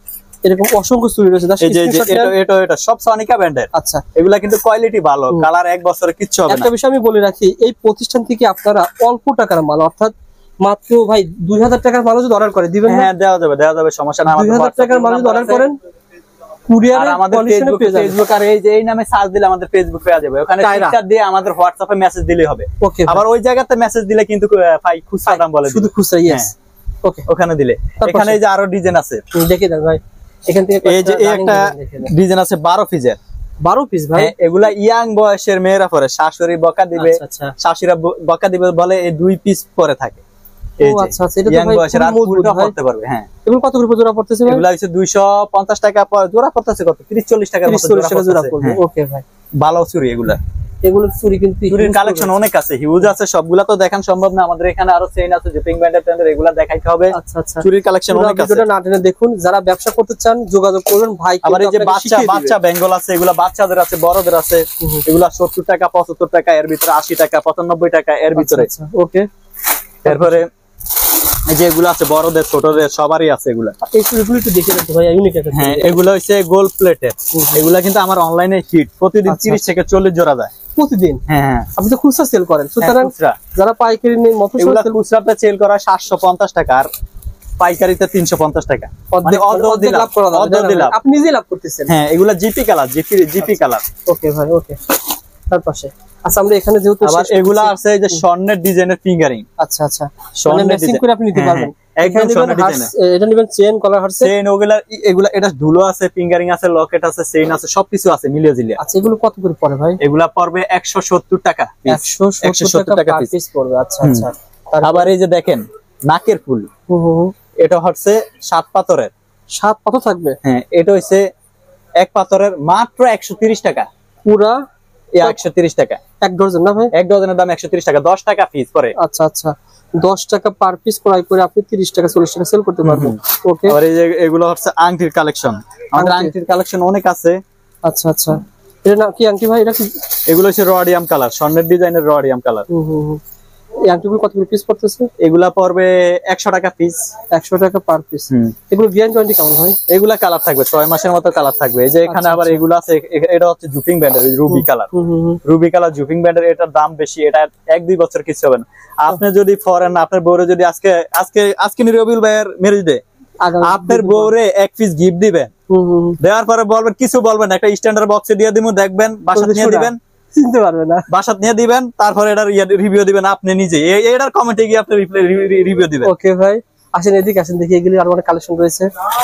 [SPEAKER 2] এরকম অসংখ্য চুড়ি রয়েছে।
[SPEAKER 1] এই যে এটা এটা এটা সব সনিকা ব্র্যান্ডের।
[SPEAKER 2] আচ্ছা,
[SPEAKER 1] এগুলা কিন্তু কোয়ালিটি ভালো, কালার এক বছরে কিচ্ছু হবে না।
[SPEAKER 2] একটা বিষয় আমি বলে রাখি, এই প্রতিষ্ঠান থেকে আপনারা অল্প টাকার মাল, অর্থাৎ মাত্র ভাই দুই হাজার টাকার মাল যদি অর্ডার করে দিবেন,
[SPEAKER 1] হ্যাঁ দেওয়া যাবে, দেওয়া যাবে, সমস্যা না।
[SPEAKER 2] দুই হাজার টাকার মাল যদি অর্ডার করেন কুরিয়ারে
[SPEAKER 1] আমাদের ফেসবুক ফেসবুক আর এই যে এই নামে সার্চ দিলে আমাদের ফেসবুক পেয়ে যাবে, ওখানে পিকচার দিয়ে আমাদের হোয়াটসঅ্যাপে মেসেজ দিলেই হবে।
[SPEAKER 2] ওকে,
[SPEAKER 1] আবার ওই জায়গাতে মেসেজ দিলে কিন্তু ভাই খুচরা দাম বলে,
[SPEAKER 2] শুধু খুচরা। ইয়েস, ওকে,
[SPEAKER 1] ওখানে দিলে। এখানে এই যে আরো ডিজাইন আছে,
[SPEAKER 2] দেখে দেন ভাই। এখান থেকে
[SPEAKER 1] এই যে এই একটা ডিজাইন আছে বারো পিসের,
[SPEAKER 2] বারো পিস ভাই।
[SPEAKER 1] এগুলা ইয়াং বয়সের মেয়েরা পরে, শাশুড়ি বকা দিবে, শাশুড়িরা বকা দিবে বলে এই দুই পিস পরে থাকে।
[SPEAKER 2] আচ্ছা আচ্ছা, এটা তো ভাই
[SPEAKER 1] পুরোটা পড়তে পারবে। হ্যাঁ,
[SPEAKER 2] এগুলো কত করে জোড়া পড়তেছে ভাই?
[SPEAKER 1] এগুলা হচ্ছে দুইশো পঞ্চাশ টাকা জোড়া পড়তেছে, কত ত্রিশ চল্লিশ টাকা
[SPEAKER 2] জোড়া পড়বে। ওকে ভাই,
[SPEAKER 1] ভালো চুড়ি এগুলা।
[SPEAKER 2] এগুলো চুড়ি কিন্তু
[SPEAKER 1] চুড়ির কালেকশন অনেক আছে, হিউজ আছে, সবগুলা তো দেখান সম্ভব না। আমাদের এখানে আরো চেইন আছে, জুপিং ব্যান্ডের টেন্ডার, এগুলা দেখাইতে হবে।
[SPEAKER 2] আচ্ছা আচ্ছা,
[SPEAKER 1] চুড়ির কালেকশন অনেক আছে,
[SPEAKER 2] ভিডিওটা না টেনে দেখুন। যারা ব্যবসা করতে চান যোগাযোগ করবেন ভাই।
[SPEAKER 1] আবার এই যে বাচ্চা বাচ্চা বেঙ্গল আছে, এগুলা বাচ্চাদের আছে, বড়দের আছে। এগুলা সত্তর টাকা, পঁচাত্তর টাকা, এর ভিতরে আশি টাকা, পঁচানব্বই টাকা এর ভিতরে।
[SPEAKER 2] ওকে,
[SPEAKER 1] তারপরে এই যে এগুলা আছে বড়দের ছোটদের সবারই আছে এগুলা।
[SPEAKER 2] এই চুড়িগুলো একটু দেখে দেখো ভাই, ইউনিক একটা।
[SPEAKER 1] হ্যাঁ, এগুলা হচ্ছে গোল্ড প্লেটেড। এগুলা কিন্তু আমার অনলাইনে হিট, প্রতিদিন তিরিশ থেকে চল্লিশ জোড়া যায়
[SPEAKER 2] প্রতিদিন।
[SPEAKER 1] হ্যাঁ,
[SPEAKER 2] আপনি তো খুচরা সেল করেন, সুতরাং যারা পাইকারি নেই মত
[SPEAKER 1] এগুলা খুচরাতে সেল করা সাতশো পঞ্চাশ টাকা, আর পাইকারিতে তিনশো পঞ্চাশ টাকা। মানে অর্ধেক লাভ করা যাবে, অর্ধেক লাভ
[SPEAKER 2] আপনি নিজে লাভ করতেছেন।
[SPEAKER 1] হ্যাঁ, এগুলা GP colour, GP GP colour.
[SPEAKER 2] Okay ভাই, ওকে। তার পাশে আচ্ছা, আমরা এখানে যেহেতু
[SPEAKER 1] আবার এগুলা আছে এই যে স্বর্ণের ডিজাইনের ফিঙ্গারিং।
[SPEAKER 2] আচ্ছা আচ্ছা, মানে ম্যাচিং করে আপনি নিতে পারবেন।
[SPEAKER 1] একদম স্বর্ণের ডিজাইনের,
[SPEAKER 2] এটা নেবেন চেন, কলার হার্স,
[SPEAKER 1] চেন, ওগুলা এগুলা এটা ধুলো আছে, ফিঙ্গারিং আছে, লকেট আছে, চেইন আছে, সবকিছু আছে মিলিয়ে জিলিয়ে।
[SPEAKER 2] আচ্ছা, এগুলো কত করে পড়ে ভাই?
[SPEAKER 1] এগুলা পড়বে একশো সত্তর টাকা,
[SPEAKER 2] একশো সত্তর টাকা পিস পড়বে। আচ্ছা আচ্ছা।
[SPEAKER 1] আবার এই যে দেখেন নাকের ফুল, এটা হচ্ছে সাত পাথরের।
[SPEAKER 2] সাত পাথর থাকবে?
[SPEAKER 1] হ্যাঁ, এটা হচ্ছে এক পাথরের মাত্র একশো তিরিশ টাকা,
[SPEAKER 2] পুরা
[SPEAKER 1] একশো তিরিশ টাকা
[SPEAKER 2] এক ডজন না ভাই?
[SPEAKER 1] এক ডজনের দাম একশো তিরিশ টাকা, দশ টাকা পিস পরে।
[SPEAKER 2] আচ্ছা আচ্ছা, দশ টাকা পার পিস ক্রয় করে আপনি তিরিশ টাকা চল্লিশ টাকা সেল করতে পারবেন। ওকে,
[SPEAKER 1] আর এই যে এগুলো হচ্ছে আংটির কালেকশন, আমাদের আংটির কালেকশন অনেক আছে।
[SPEAKER 2] আচ্ছা আচ্ছা, এটা না কি আংটি ভাই? এটা কি?
[SPEAKER 1] এগুলো হচ্ছে রডিয়াম কালার, স্বর্ণের ডিজাইনের রডিয়াম কালার।
[SPEAKER 2] হুম হুম, এই আংটিগুলো কত করে পিস পড়তেছে?
[SPEAKER 1] এগুলা পড়বে একশো টাকা পিস,
[SPEAKER 2] একশো টাকা পার পিস। এগুলো গ্যারান্টি ওয়ারেন্টি কেমন হয়?
[SPEAKER 1] এগুলা কালার থাকবে ছয় মাসের মতো কালার থাকবে। এই যে এখানে আবার এগুলো আছে, এটা হচ্ছে জুপিং ব্যান্ডের রুবি কালার, রুবি কালার জুপিং ব্যান্ডের। এটার দাম বেশি, এটা এক দুই বছর কিছু হবে না। আপনি যদি ফরেন আপনার বউরে যদি আজকে আজকে আজকে রবিউল ভাইয়ের ম্যারেজ ডে, আপনার বউরে এক পিস গিফট দিবেন, দেওয়ার পরে বলবেন কিছু বলবেন, একটা স্ট্যান্ডার্ড বক্সে দিয়ে দিবেন, দেখবেন বাসা নিয়ে দিবেন,
[SPEAKER 2] চিনতে পারবে না,
[SPEAKER 1] বাসাত নিয়ে দিবেন, তারপরে এটার রিভিউ দিবেন আপনি নিজে, এটার কমেন্টে গিয়ে আপনি রিভিউ দিবেন।
[SPEAKER 2] ওকে ভাই, আসেন এদিকে আসেন, দেখি এগুলি আরো অনেক কালেকশন রয়েছে।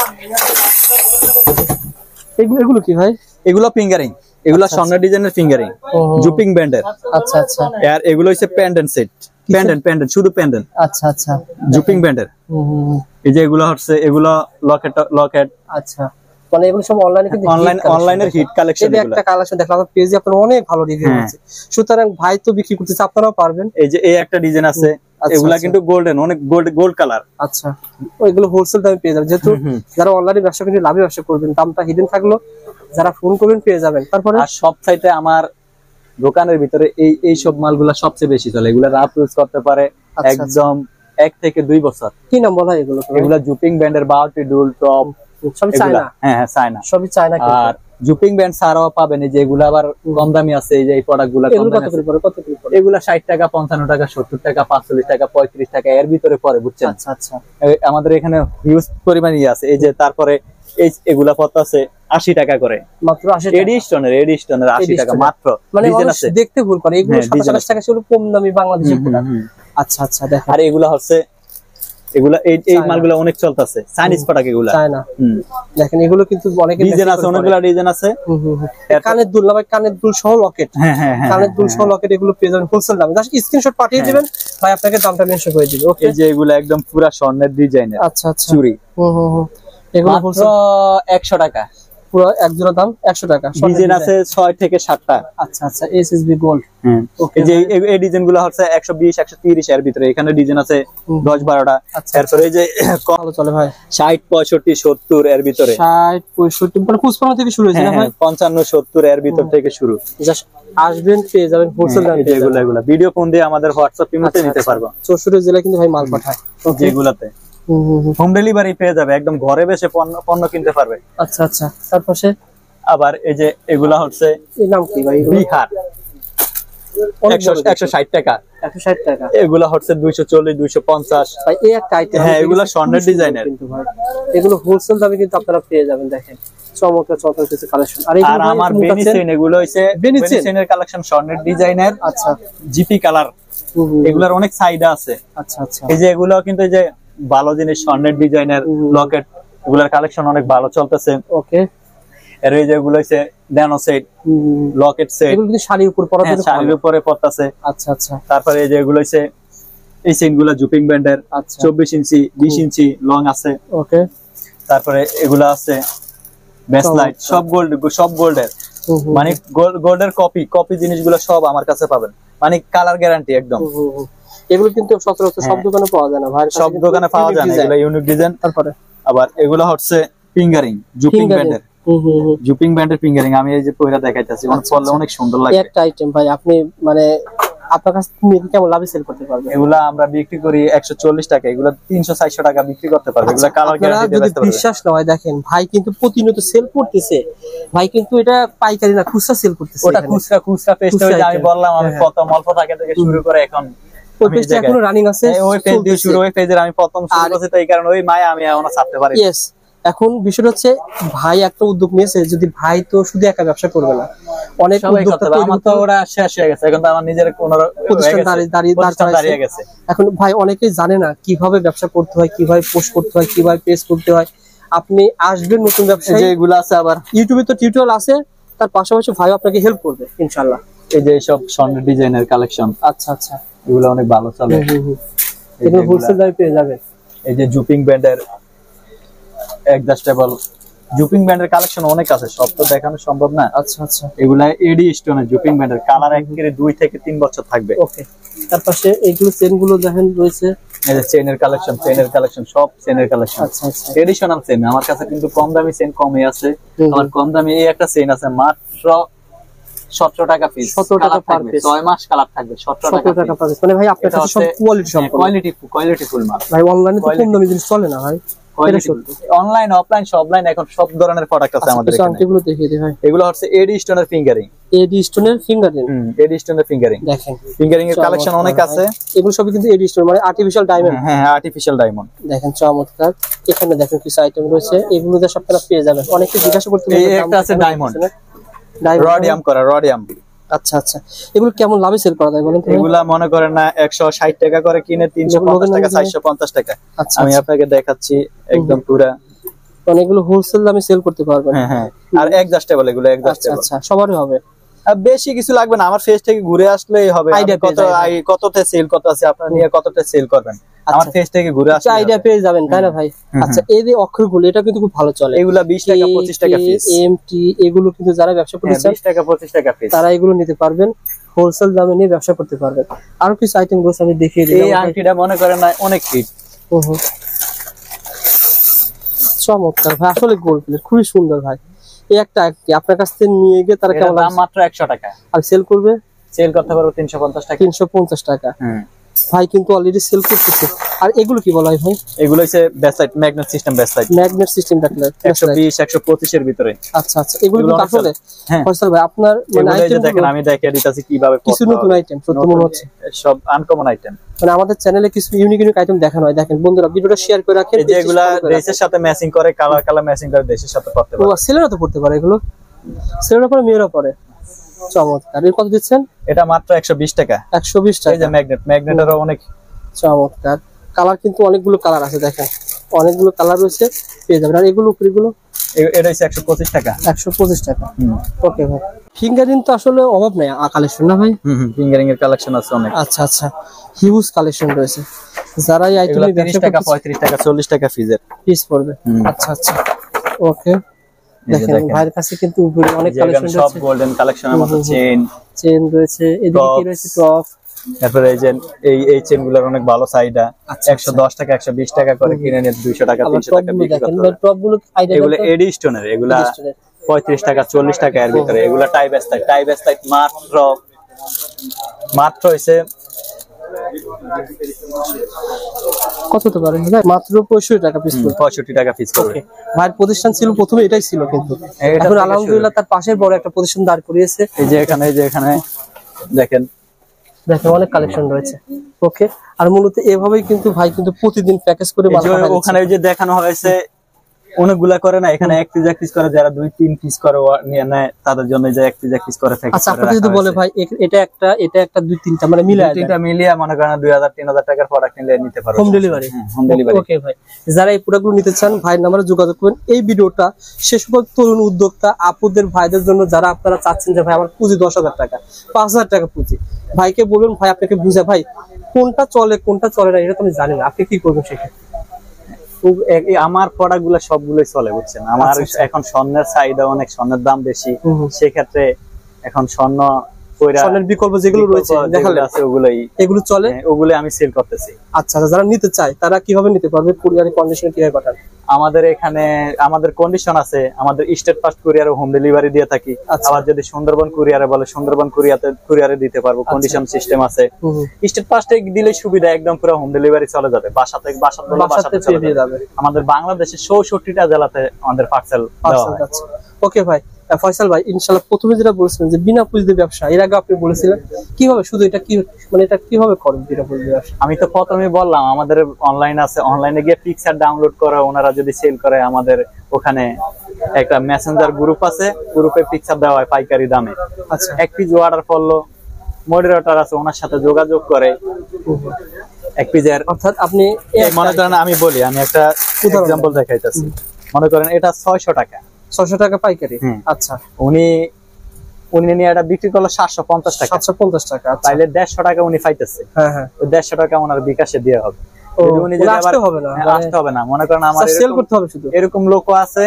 [SPEAKER 2] এগুলো এগুলো কি ভাই?
[SPEAKER 1] এগুলো ফিঙ্গারিং, এগুলো স্বর্ণ ডিজাইনের ফিঙ্গারিং, জুপিং ব্যান্ডের।
[SPEAKER 2] আচ্ছা আচ্ছা,
[SPEAKER 1] আর এগুলো হচ্ছে প্যান্ডেন্ট সেট, প্যান্ডেন্ট প্যান্ডেন্ট শুধু প্যান্ডেন্ট।
[SPEAKER 2] আচ্ছা আচ্ছা,
[SPEAKER 1] জুপিং ব্যান্ডের। এই যে এগুলো হচ্ছে এগুলো লকেট লকেট।
[SPEAKER 2] আচ্ছা, মানে এগুলো সব অনলাইনে কিন্তু
[SPEAKER 1] অনলাইন অনলাইনের হিট কালেকশন।
[SPEAKER 2] এই একটা কালেকশন দেখলাম আপনার পেজে, আপনার অনেক ভালো রিভিউ আছে, সুতরাং ভাই তো বিক্রি করতেছে, আপনারাও পারবেন।
[SPEAKER 1] এই যে এই একটা ডিজাইন আছে, এগুলা কিন্তু গোল্ডেন, অনেক গোল্ড গোল্ড কালার।
[SPEAKER 2] আচ্ছা, ওইগুলো হোলসেল দামে পেয়ে যাবেন, যেহেতু যারা অনলাইনে ব্যবসা করে লাভে ব্যবসা করবেন, দামটা হিডেন থাকলো, যারা ফোন করবেন পেয়ে যাবেন। তারপরে
[SPEAKER 1] আর সব সাইটে আমার দোকানের ভিতরে এই এই সব মালগুলা সবচেয়ে বেশি চলে, এগুলা রাফ ইউজ করতে পারে একদম এক থেকে দুই বছর।
[SPEAKER 2] কি নাম বলা এগুলো?
[SPEAKER 1] এগুলা জুপিং ব্যান্ডের বাউটি ডুল টপ,
[SPEAKER 2] সবই চায়না।
[SPEAKER 1] হ্যাঁ হ্যাঁ, চায়না,
[SPEAKER 2] সবই চায়না।
[SPEAKER 1] আর জুপিং ব্যান্ড ছাড়াও পাবেন এই যে এগুলা আবার কম দামি আছে, এই যে এই প্রোডাক্ট গুলা কম দামি আছে।
[SPEAKER 2] কত করে পড়ে?
[SPEAKER 1] এগুলা ষাট টাকা, পঞ্চান্ন টাকা, সত্তর টাকা, পাঁচচল্লিশ টাকা, পঁয়ত্রিশ টাকা এর ভিতরে পড়ে, বুঝছেন?
[SPEAKER 2] আচ্ছা আচ্ছা,
[SPEAKER 1] আমাদের এখানে হিউজ পরিমাণ ইয়ে আছে। এই যে তারপরে এই এগুলা কত আছে আশি টাকা করে,
[SPEAKER 2] মাত্র আশি।
[SPEAKER 1] এডিশনের এডিশনের আশি টাকা মাত্র।
[SPEAKER 2] মানে দেখতে ভুল করে, এগুলো সাতাশ টাকা ছিল কম দামি বাংলাদেশের প্রোডাক্ট। আচ্ছা আচ্ছা, দেখেন। আর
[SPEAKER 1] এগুলা হচ্ছে এগুলা এই এই মালগুলা অনেক চলতেছে, চাইনিজ প্রোডাক্ট এগুলা।
[SPEAKER 2] চায়না। দেখেন এগুলো কিন্তু অনেক
[SPEAKER 1] ডিজাইন আছে, অনেকগুলা ডিজাইন আছে।
[SPEAKER 2] কানের দুল না ভাই, কানের দুল সহ লকেট।
[SPEAKER 1] হ্যাঁ হ্যাঁ হ্যাঁ,
[SPEAKER 2] কানের দুল সহ লকেট, এগুলো পেয়ে যাবেন হোলসেল দামে। জাস্ট স্ক্রিনশট পাঠিয়ে দিবেন, ভাই আপনাকে দামটা মেনশন করে দিবে। ওকে,
[SPEAKER 1] এই যে এগুলা একদম পুরো স্বর্ণের ডিজাইনের।
[SPEAKER 2] আচ্ছা আচ্ছা,
[SPEAKER 1] চুড়ি।
[SPEAKER 2] হুম হুম হুম, এগুলো
[SPEAKER 1] মাত্র একশো টাকা,
[SPEAKER 2] পুরো এক জোড়া দাম একশো টাকা।
[SPEAKER 1] ডিজাইন আছে ছয় থেকে সাতটা।
[SPEAKER 2] আচ্ছা আচ্ছা, এসএসবি গোল্ড।
[SPEAKER 1] হ্যাঁ, এই যে এই ডিজাইন গুলো হচ্ছে একশো বিশ একশো তিরিশ এর ভিতরে, এখানে ডিজাইন আছে দশ বারোটা। তারপরে এই যে
[SPEAKER 2] ভালো চলে ভাই,
[SPEAKER 1] ষাট পঁয়ষট্টি সত্তর এর ভিতরে,
[SPEAKER 2] ষাট পঁয়ষট্টি মানে পঁচপান্ন থেকে শুরু হয়েছে না ভাই?
[SPEAKER 1] পঞ্চান্ন সত্তর এর ভিতর থেকে শুরু।
[SPEAKER 2] জাস্ট আসবেন পেয়ে যাবেন হোলসেল দামে।
[SPEAKER 1] এগুলো এগুলো ভিডিও ফোন দিয়ে আমাদের হোয়াটসঅ্যাপ ইমোতে নিতে পারবো।
[SPEAKER 2] চৌষট্টি জেলায় কিন্তু ভাই মাল পাঠায়
[SPEAKER 1] যেগুলাতে। হোম ডেলিভারি পেয়ে যাবে, একদম ঘরে বসে পণ্য পণ্য কিনতে পারবে।
[SPEAKER 2] আচ্ছা আচ্ছা, তারপরে
[SPEAKER 1] আবার এই যে এগুলা হচ্ছে
[SPEAKER 2] এর নাম কি ভাই?
[SPEAKER 1] বিহার একশো ষাট টাকা,
[SPEAKER 2] একশো ষাট টাকা।
[SPEAKER 1] এগুলা হচ্ছে দুইশো চল্লিশ দুইশো পঞ্চাশ
[SPEAKER 2] ভাই এই একটা আইটেম,
[SPEAKER 1] হ্যাঁ এগুলা স্বর্ণের ডিজাইনের,
[SPEAKER 2] কিন্তু ভাই এগুলো হোলসেল দামে কিন্তু আপনারা পেয়ে যাবেন। দেখেন চমৎকার চমৎকার কিছু কালেকশন। আর
[SPEAKER 1] আর আমার বেনিসেন, এগুলো হচ্ছে বেনিসেনের কালেকশন, স্বর্ণের ডিজাইনের।
[SPEAKER 2] আচ্ছা,
[SPEAKER 1] জিপি কালার, এগুলার অনেক চাহিদা আছে।
[SPEAKER 2] আচ্ছা আচ্ছা,
[SPEAKER 1] এই যে এগুলো কিন্তু এই যে ভালো জিনিস, স্বর্ণের ডিজাইনের লকেট, এগুলার কালেকশন অনেক ভালো চলতেছে।
[SPEAKER 2] ওকে,
[SPEAKER 1] এর এই যে এগুলো হচ্ছে ন্যানো সেট, লকেট সেট,
[SPEAKER 2] এগুলো কিন্তু শাড়ির উপর পরা যাবে,
[SPEAKER 1] শাড়ির উপরে পড়তাছে।
[SPEAKER 2] আচ্ছা আচ্ছা,
[SPEAKER 1] তারপরে এই যে এগুলো হচ্ছে এই চেইনগুলো জুপিং ব্যান্ডের, চব্বিশ ইঞ্চি বিশ ইঞ্চি লং আছে।
[SPEAKER 2] ওকে,
[SPEAKER 1] তারপরে এগুলো আছে ব্যাসলাইট, সব গোল্ড, সব গোল্ডের, মানে গোল্ডের কপি কপি জিনিসগুলো সব আমার কাছে পাবেন, মানে কালার গ্যারান্টি একদম।
[SPEAKER 2] এগুলো কিন্তু সচরাচর সব দোকানে পাওয়া যায় না ভাই,
[SPEAKER 1] সব দোকানে পাওয়া যায় না, এগুলো ইউনিক ডিজাইন।
[SPEAKER 2] তারপরে
[SPEAKER 1] আবার এগুলো হচ্ছে ফিঙ্গারিং, জুপিং ব্যান্ডের, জুপিং ব্যান্ডের ফিঙ্গারিং। আমি এই যে পয়রা দেখাইতাছি, অনেক পরলে অনেক সুন্দর লাগে।
[SPEAKER 2] একটা আইটেম ভাই আপনি মানে আপনার কাছে কেমন লাভে সেল করতে পারবেন?
[SPEAKER 1] এগুলা আমরা বিক্রি করি একশো চল্লিশ টাকা, এগুলা তিনশো চারশো টাকা বিক্রি করতে পারবে। এগুলা কালার গ্যারান্টি দিতে পারবে।
[SPEAKER 2] বিশ্বাস না হয় দেখেন ভাই কিন্তু প্রতিনিয়ত সেল করতেছে, ভাই কিন্তু এটা পাইকারি না খুচরা সেল করতেছে।
[SPEAKER 1] ওটা খুচরা খুচরা পেজটা ওই যে আমি বললাম, আমি প্রথম অল্প টাকা থেকে শুরু করে এখন
[SPEAKER 2] ওই পেজটা এখনো রানিং আছে,
[SPEAKER 1] ওই পেজ দিয়ে শুরু, ওই পেজের আমি প্রথম শুরু করছি, তাই কারণে ওই মায়া আমি এখনো ছাড়তে পারি।
[SPEAKER 2] ইয়েস, এখন বিষয়টা হচ্ছে ভাই একটা উদ্যোগ নিয়েছে, যদি ভাই তো শুধু একা ব্যবসা করবে না, অনেক উদ্যোক্তা,
[SPEAKER 1] আমার তো ওরা শেষ হয়ে গেছে, এখন তো আমার নিজের কোনো
[SPEAKER 2] প্রতিষ্ঠান দাঁড়িয়ে গেছে। এখন ভাই অনেকেই জানে না কিভাবে ব্যবসা করতে হয়, কিভাবে পোস্ট করতে হয়, কিভাবে পেজ করতে হয়। আপনি আসবেন নতুন ব্যবসা,
[SPEAKER 1] যেগুলো আছে আবার
[SPEAKER 2] ইউটিউবে তো টিউটোরিয়াল আছে, তার পাশাপাশি ভাই আপনাকে হেল্প করবে ইনশাআল্লাহ।
[SPEAKER 1] এই যে সব স্বর্ণের ডিজাইনের কালেকশন,
[SPEAKER 2] আচ্ছা আচ্ছা,
[SPEAKER 1] এগুলো অনেক ভালো চলে,
[SPEAKER 2] এগুলো হোলসেল দামে পেয়ে যাবে।
[SPEAKER 1] এই যে জুপিং ব্যান্ডের অ্যাডজাস্টেবল, জুপিং ব্যান্ডের কালেকশন অনেক আছে, সব তো দেখানো সম্ভব না।
[SPEAKER 2] আচ্ছা আচ্ছা,
[SPEAKER 1] এগুলা এডি স্টোনের জুপিং ব্যান্ডের, কালার একেবারে দুই থেকে তিন বছর থাকবে।
[SPEAKER 2] ওকে, তার পাশে এইগুলো চেন গুলো দেখেন রয়েছে,
[SPEAKER 1] এই যে চেনের কালেকশন, চেনের কালেকশন সব চেনের কালেকশন।
[SPEAKER 2] আচ্ছা আচ্ছা,
[SPEAKER 1] ট্রেডিশনাল চেন আমার কাছে কিন্তু কম দামি চেন কমই আছে। আমার কম দামি এই একটা চেন আছে মাত্র সতেরো টাকা পিস,
[SPEAKER 2] সতেরো টাকা পার পিস,
[SPEAKER 1] ছয় মাস কালার থাকবে, সতেরো টাকা
[SPEAKER 2] পার পিস। মানে ভাই আপনার কাছে সব কোয়ালিটি সম্পন্ন,
[SPEAKER 1] কোয়ালিটি কোয়ালিটি ফুল মাল
[SPEAKER 2] ভাই। অনলাইনে তো কম দামি জিনিস চলে না ভাই,
[SPEAKER 1] অনলাইন অফলাইন সব লাইন এখন সব ধরনের প্রোডাক্ট আছে আমাদের এখানে।
[SPEAKER 2] এগুলো দেখিয়ে দিই ভাই,
[SPEAKER 1] এগুলো হচ্ছে এডি স্টোনের ফিঙ্গারিং,
[SPEAKER 2] এডি স্টোনের ফিঙ্গারিং,
[SPEAKER 1] হুম এডি স্টোনের ফিঙ্গারিং।
[SPEAKER 2] দেখেন
[SPEAKER 1] ফিঙ্গারিং এর কালেকশন অনেক আছে,
[SPEAKER 2] এগুলো সবই কিন্তু এডি স্টোন, মানে আর্টিফিশিয়াল ডায়মন্ড।
[SPEAKER 1] হ্যাঁ হ্যাঁ আর্টিফিশিয়াল ডায়মন্ড।
[SPEAKER 2] দেখেন চমৎকার, এখানে দেখেন কিছু আইটেম রয়েছে, এগুলো দিয়ে সব আপনারা পেয়ে যাবেন। অনেকে জিজ্ঞাসা করতে
[SPEAKER 1] পারেন, এই একটা আছে ডায়মন্ড, রোডিয়াম করা, রোডিয়াম।
[SPEAKER 2] আচ্ছা আচ্ছা, এগুলো কেমন লাভে সেল করা যায় বলেন তো?
[SPEAKER 1] এগুলা মনে করেন না একশো ষাট টাকা করে কিনে তিনশো পঞ্চাশ টাকা চারশো পঞ্চাশ টাকা। আমি আপনাকে দেখাচ্ছি একদম পুরা,
[SPEAKER 2] অনেকগুলো হোলসেল দামে সেল করতে পারবেন।
[SPEAKER 1] হ্যাঁ হ্যাঁ, আর অ্যাডজাস্টেবল, এগুলো অ্যাডজাস্টেবল।
[SPEAKER 2] আচ্ছা, সবারই হবে,
[SPEAKER 1] আর বেশি কিছু লাগবে না, আমার ফেস থেকে ঘুরে আসলেই হবে। কত কততে সেল কত আছে আপনারা নিয়ে কততে সেল করবেন, আমার ফেস থেকে ঘুরে আসলে
[SPEAKER 2] আইডিয়া পেয়ে যাবেন, তাই না ভাই? আচ্ছা, এই যে অক্ষরগুলো এটা কিন্তু খুব ভালো চলে,
[SPEAKER 1] এগুলা বিশ টাকা পঁচিশ টাকা পিস,
[SPEAKER 2] এমটি এগুলো কিন্তু যারা ব্যবসা করতে চান
[SPEAKER 1] বিশ টাকা পঁচিশ টাকা পিস,
[SPEAKER 2] তারা এগুলো নিতে পারবেন, হোলসেল দামে নিয়ে ব্যবসা করতে পারবেন। আরো কিছু আইটেম গুলো আমি দেখিয়ে দিই।
[SPEAKER 1] এই আংটিটা মনে করেন না অনেক হিট,
[SPEAKER 2] ওহো চমৎকার ভাই, আসলে গোল্ড প্লেট খুবই সুন্দর ভাই। এই একটা আংটি আপনার কাছ থেকে নিয়ে গিয়ে তারা কেমন
[SPEAKER 1] দাম মাত্র একশো টাকা,
[SPEAKER 2] আর সেল করবে,
[SPEAKER 1] সেল করতে পারবো তিনশো পঞ্চাশ টাকা,
[SPEAKER 2] তিনশো পঞ্চাশ টাকা। হুম, ভাই কিন্তু অলরেডি সেল করতেছে। আর এগুলো কি বলা হয় ভাই?
[SPEAKER 1] এগুলো হচ্ছে bracelet, magnet system bracelet,
[SPEAKER 2] magnet system bracelet
[SPEAKER 1] একশো বিশ একশো পঁচিশ এর ভিতরে।
[SPEAKER 2] আচ্ছা আচ্ছা, এগুলো কি আসলে
[SPEAKER 1] হ্যাঁ
[SPEAKER 2] ফয়সাল ভাই আপনার মানে আইটেম
[SPEAKER 1] দেখেন আমি দেখিয়ে দিতেছি কিভাবে
[SPEAKER 2] কিছু নতুন আইটেম সত্যি মনে হচ্ছে,
[SPEAKER 1] সব আনকমন আইটেম।
[SPEAKER 2] মানে আমাদের চ্যানেলে কিছু ইউনিক ইউনিক আইটেম দেখানো হয়, দেখেন বন্ধুরা ভিডিওটা শেয়ার করে রাখেন।
[SPEAKER 1] এই যে এগুলা ড্রেসের সাথে ম্যাচিং করে, কালার কালার ম্যাচিং করে ড্রেসের সাথে পরতে পারে।
[SPEAKER 2] ও ছেলেরা তো পড়তে পারে এগুলো, ছেলেরা পরে মেয়েরা পরে। চমৎকার, এর কত দিচ্ছেন?
[SPEAKER 1] এটা মাত্র একশো বিশ টাকা,
[SPEAKER 2] একশো বিশ টাকা।
[SPEAKER 1] এই যে ম্যাগনেট, ম্যাগনেটেরও অনেক
[SPEAKER 2] চমৎকার কালার, কিন্তু অনেকগুলো কালার আছে, দেখেন অনেকগুলো কালার রয়েছে, পেয়ে যাবেন। আর এগুলো এগুলো
[SPEAKER 1] এটা হচ্ছে একশো পঁচিশ টাকা,
[SPEAKER 2] একশো পঁচিশ টাকা। ওকে ভাই, ফিঙ্গারিং তো আসলে অভাব নাই কালেকশন না ভাই?
[SPEAKER 1] হুম হুম, ফিঙ্গারিং এর কালেকশন আছে অনেক।
[SPEAKER 2] আচ্ছা আচ্ছা, হিউজ কালেকশন রয়েছে। যারা এই আইটেম
[SPEAKER 1] তিরিশ টাকা পঁয়ত্রিশ টাকা চল্লিশ টাকা ফিজের
[SPEAKER 2] পিস পড়বে। আচ্ছা আচ্ছা, ওকে। দেখেন ভাইয়ের কাছে কিন্তু অনেক কালেকশন রয়েছে,
[SPEAKER 1] সব গোল্ডেন কালেকশনের মতো চেইন
[SPEAKER 2] চেইন রয়েছে, এদিকে কি রয়েছে টপ।
[SPEAKER 1] তারপরে এই যে এই এই চেইনগুলোর অনেক ভালো চাহিদা, একশো দশ টাকা একশো বিশ টাকা করে কিনে নিয়ে দুইশো টাকা তিনশো টাকা বিক্রি করতে পারে।
[SPEAKER 2] টপগুলো আইডিয়া,
[SPEAKER 1] এগুলো এডি স্টোনের, এগুলা পঁয়ত্রিশ টাকা চল্লিশ টাকা এর ভিতরে। এগুলা টাই বেস্টাইট, টাই বেস্টাইট মাত্র মাত্র হইছে
[SPEAKER 2] কত হতে পারে ভাই? মাত্র পঁয়ষট্টি টাকা পিস করে।
[SPEAKER 1] পঁয়ষট্টি টাকা পিস করে।
[SPEAKER 2] ভাইয়ের প্রতিষ্ঠান ছিল প্রথমে এটাই ছিল, কিন্তু এখন আলহামদুলিল্লাহ তার পাশের বড় একটা প্রতিষ্ঠান দাঁড় করিয়েছে।
[SPEAKER 1] এই যে এখানে, এই যে এখানে দেখেন
[SPEAKER 2] দেখেন অনেক কালেকশন রয়েছে। ওকে, আর মূলত এভাবেই কিন্তু ভাই কিন্তু প্রতিদিন প্যাকেজ করে
[SPEAKER 1] ওখানে যে দেখানো হয়েছে অনেকগুলা করে না, এখানে এক পিস এক পিস করে, যারা দুই তিন পিস করে নিয়ে নেয় তাদের জন্য যে এক পিস এক পিস করে থাকে।
[SPEAKER 2] আচ্ছা, আপনি যদি বলে ভাই এটা একটা এটা একটা দুই তিনটা মানে মিলে
[SPEAKER 1] তিনটা মিলিয়ে মনে করেন দুই হাজার তিন হাজার টাকার প্রোডাক্ট নিলে নিতে পারবেন
[SPEAKER 2] home delivery.
[SPEAKER 1] Home delivery.
[SPEAKER 2] Okay ভাই, যারা এই প্রোডাক্টগুলো নিতে চান ভাইয়ের নাম্বারে যোগাযোগ করবেন। এই ভিডিওটা সে সকল তরুণ উদ্যোক্তা আপুদের ভাইদের জন্য যারা আপনারা চাচ্ছেন যে ভাই আমার পুঁজি দশ হাজার টাকা, পাঁচ হাজার টাকা পুঁজি, ভাইকে বলুন ভাই আপনাকে বুঝে ভাই কোনটা চলে কোনটা চলে না এটা তো আমি জানি না, আপনি কি করবেন সেক্ষেত্রে?
[SPEAKER 1] আমার প্রোডাক্ট গুলো সবগুলোই চলে, বুঝছেন। আমার এখন স্বর্ণের চাহিদা অনেক, স্বর্ণের দাম বেশি, সেক্ষেত্রে এখন স্বর্ণ
[SPEAKER 2] স্বর্ণের বিকল্প যেগুলো রয়েছে দেখালে আছে
[SPEAKER 1] ওগুলোই
[SPEAKER 2] এগুলো চলে,
[SPEAKER 1] ওগুলো আমি সেল করতেছি।
[SPEAKER 2] আচ্ছা, যারা নিতে চায় তারা কিভাবে নিতে পারবে? কুরিয়ারে কন্ডিশন কিভাবে পাঠান?
[SPEAKER 1] আমাদের এখানে আমাদের কন্ডিশন আছে, আমাদের স্টেট ফাস্ট কুরিয়ারে হোম ডেলিভারি দিয়ে থাকি। আবার যদি সুন্দরবন কুরিয়ারে বলে সুন্দরবন কুরিয়ারে কুরিয়ারে দিতে পারবো, কন্ডিশন সিস্টেম আছে। স্টেট ফাস্টে দিলে সুবিধা, একদম পুরো হোম ডেলিভারি চলে যাবে, বাসা থেকে বাসা বলে বাসাতে চলে যাবে। আমাদের বাংলাদেশে চৌষট্টিটা জেলাতে আমাদের পার্সেল দেওয়া হয়।
[SPEAKER 2] ওকে ভাই, ফয়সাল ভাই ইনশাআল্লাহ প্রথমে যেটা বলেছিলেন যে বিনা পুঁজিতে ব্যবসা, এর আগে আপনি বলেছিলেন কিভাবে, শুধু এটা কি মানে এটা কিভাবে করেন বিনা পুঁজিতে ব্যবসা?
[SPEAKER 1] আমি তো প্রথমে বললাম আমাদের অনলাইন আছে, অনলাইনে গিয়ে পিকচার ডাউনলোড করে ওনারা যদি সেল করে, আমাদের ওখানে একটা মেসেঞ্জার গ্রুপ আছে, গ্রুপে পিকচার দেওয়া হয় পাইকারি দামে।
[SPEAKER 2] আচ্ছা,
[SPEAKER 1] এক পিস অর্ডার করলো, মডারেটর আছে ওনার সাথে যোগাযোগ করে এক পিসের,
[SPEAKER 2] অর্থাৎ আপনি
[SPEAKER 1] মনে করেন আমি বলি, আমি একটা এক্সাম্পল দেখাইতেছি। মনে করেন এটা ছয়শো টাকা,
[SPEAKER 2] ছয়শো টাকা পাইকারি। আচ্ছা,
[SPEAKER 1] উনি উনি নিয়ে এটা বিক্রি করলো সাতশো পঞ্চাশ টাকা,
[SPEAKER 2] সাতশো পঞ্চাশ টাকা,
[SPEAKER 1] তাইলে দেড়শো টাকা উনি পাইতেছে।
[SPEAKER 2] হ্যাঁ হ্যাঁ,
[SPEAKER 1] ওই দেড়শো টাকা ওনার বিকাশে দিয়ে হবে, উনি যদি আসতে হবে না, আসতে হবে না। মনে করেন আমার
[SPEAKER 2] সেল করতে হবে শুধু,
[SPEAKER 1] এরকম লোক আছে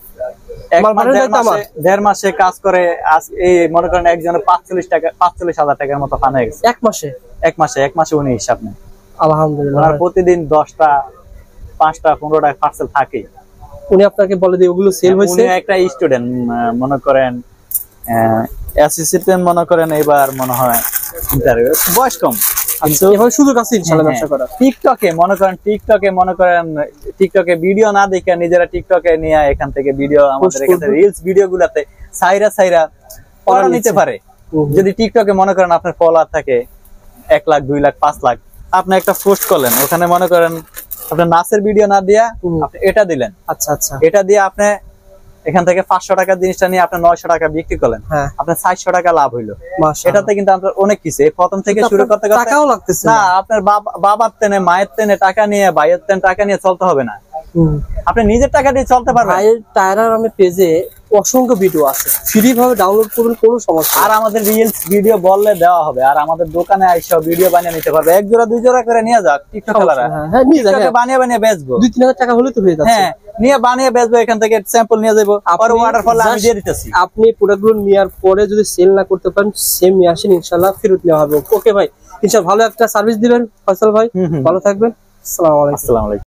[SPEAKER 1] দেড় মাসে কাজ করে, এই মনে করেন একজনের পাঁচচল্লিশ টাকা পাঁচচল্লিশ হাজার টাকার মতো পানা গেছে
[SPEAKER 2] এক মাসে।
[SPEAKER 1] এক মাসে এক মাসে উনি হিসাব নেই।
[SPEAKER 2] আলহামদুলিল্লাহ,
[SPEAKER 1] প্রতিদিন দশটা পাঁচটা পনেরোটা পার্সেল থাকেই।
[SPEAKER 2] উনি আপনাকে বলে দিয়ে ওগুলো সেল হয়েছে।
[SPEAKER 1] একটা স্টুডেন্ট মনে করেন অ্যাসিস্ট্যান্ট মনে করেন এবার মনে হয় ইন্টারভিউ, বয়স কম,
[SPEAKER 2] এভাবে সুযোগ আছে ইনশাআল্লাহ ব্যবসা করা।
[SPEAKER 1] টিকটকে মনে করেন টিকটকে মনে করেন টিকটকে ভিডিও না দেখে নিজেরা টিকটকে নিয়ে এখান থেকে ভিডিও আমাদের এখানে রিলস ভিডিও গুলাতে সাইরা সাইরা পড়া নিতে পারে। যদি টিকটকে মনে করেন আপনার ফলোয়ার থাকে এক লাখ দুই লাখ পাঁচ লাখ, আপনি একটা পোস্ট করলেন, ওখানে মনে করেন আপনার নাচের ভিডিও না দিয়া আপনি এটা দিলেন,
[SPEAKER 2] আচ্ছা আচ্ছা,
[SPEAKER 1] এটা দিয়ে আপনি এখান থেকে পাঁচশো টাকা জিনিসটা নিয়ে আপনার নয়শো টাকা বিক্রি করলেন, আপনার চারশো টাকা লাভ হইলো। এটাতে কিন্তু আপনার অনেক কিছু প্রথম থেকে শুরু করতে টাকাও লাগতেছে না, আপনার বাবার তেনে মায়ের তেনে টাকা নিয়ে ভাইয়ের তেনে টাকা নিয়ে চলতে হবে না, আপনি নিজের টাকা দিয়ে চলতে পারবেন।
[SPEAKER 2] ভাইয়ের টায়ার আমি পেজে অসংখ্য ভিডিও আছে, ফ্রি ভাবে ডাউনলোড করুন, কোনো সমস্যা।
[SPEAKER 1] আর আমাদের রিলস ভিডিও বললে দেওয়া হবে, আর আমাদের দোকানে আইসা ভিডিও বানিয়ে নিতে পারবে, এক জোড়া দুই জোড়া করে নিয়ে যাক টিকটকাররা,
[SPEAKER 2] হ্যাঁ নিয়ে যাক,
[SPEAKER 1] বানিয়ে বানিয়ে বেচবো,
[SPEAKER 2] দুই তিন হাজার টাকা হলে তো হয়ে যাচ্ছে।
[SPEAKER 1] হ্যাঁ নিয়ে বানিয়ে বেচবো, এখান থেকে স্যাম্পল নিয়ে যাবো, আবার অর্ডার করলে আমি দিয়ে দিতেছি।
[SPEAKER 2] আপনি প্রোডাক্টগুলো নেওয়ার পরে যদি সেল না করতে পারেন, সেম নিয়ে আসেন, ইনশাআল্লাহ ফেরত নেওয়া হবে। ওকে ভাই, ইনশাআল্লাহ ভালো একটা সার্ভিস দিবেন ফয়সাল ভাই, ভালো থাকবেন। আসসালামু আলাইকুম।
[SPEAKER 1] আসসালামু আলাইকুম।